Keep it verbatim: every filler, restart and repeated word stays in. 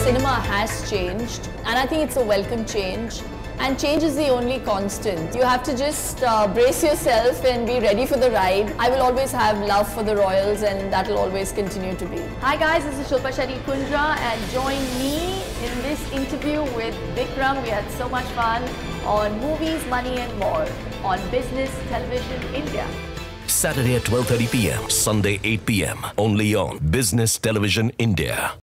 cinema has changed, and I think it's a welcome change. And change is the only constant. You have to just uh, brace yourself and be ready for the ride. I will always have love for the royals, and that will always continue to be. Hi guys, this is Shilpa Shetty Kunja, and join me in this interview with Vikram. We had so much fun on movies, money and more on Business Television India. Saturday at twelve thirty p m, Sunday eight p m, only on Business Television India.